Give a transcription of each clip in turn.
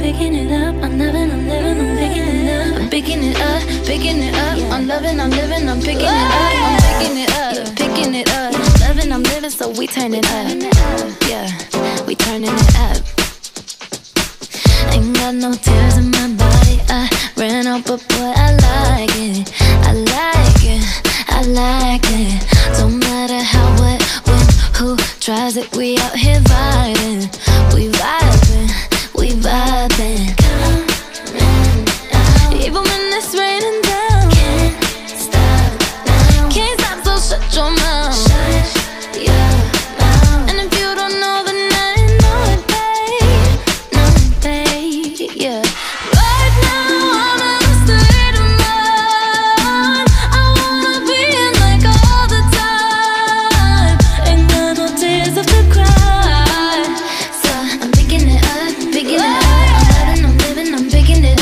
picking it up. I'm loving, I'm living, I'm picking it up. I'm picking it up, picking it up. I'm loving, I'm living, I'm picking it up. I'm picking it up, picking it up. Loving, I'm living, so we turn it up. Yeah, we turning it up. Ain't got no tears in my body. I ran out, but boy, I like it. I like it, I like it. Don't matter how, what, when, who tries it. We out here vibing, we vibing, we vibing. Even when it's raining down, can't stop now. Can't stop, so shut your mouth. Shut your mouth. And if you don't know, then I know it, babe. Know it, babe, yeah. Right now I'm in a state of mind. I wanna be in like all the time. Ain't got no tears left to cry. So I'm picking it up, picking it up. I'm living, I'm picking it up.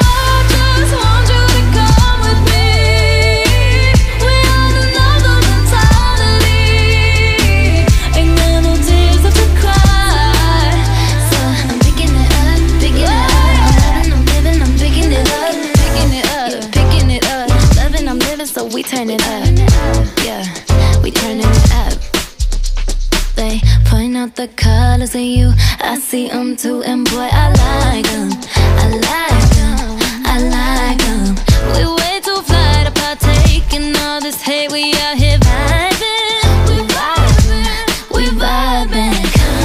So we turn it up, yeah, we turning it up. They point out the colors of you, I see them too, and boy, I like them, I like them, I like them. We way too fly to partake in all this hate, we out here vibing, we vibing, we vibing.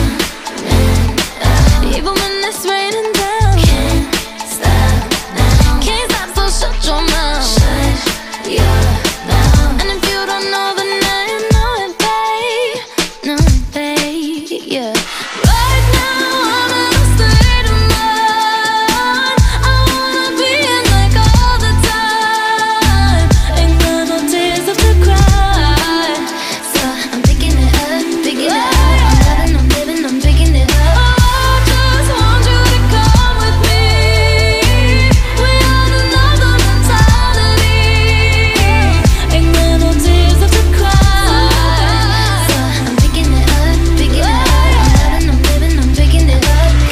Even when it's raining down, can't stop now. Can't stop, so shut your mouth. Yeah. And if you don't know, then I know it, babe. Know it, babe, yeah. Right now I'm in a state of mind. I wanna be in like all the time. Ain't got no tears left to cry. So I'm picking it up, picking it up. I'm loving, I'm living, I'm picking it up. Oh, I just want you to come with me. We are another mentality. Ain't got no tears left to cry. So I'm picking it up, picking it up. I'm loving, I'm living, I'm picking it up.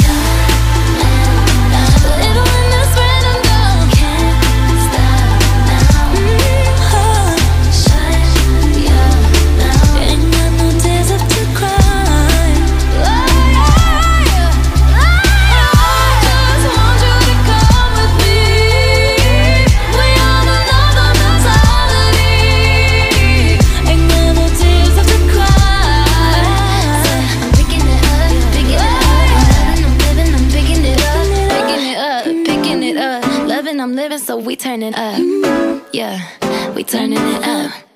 Even when it's raining down, can't stop now. Shut your mouth. Ain't got no tears left to cry. I just want you to come with me. We on another mentality. Ain't got no tears left to cry. So I'm picking it up, picking it up. I'm living, I'm picking it up, picking it up, picking it up. Loving, I'm living, so we turn it up. Yeah, we turning it up.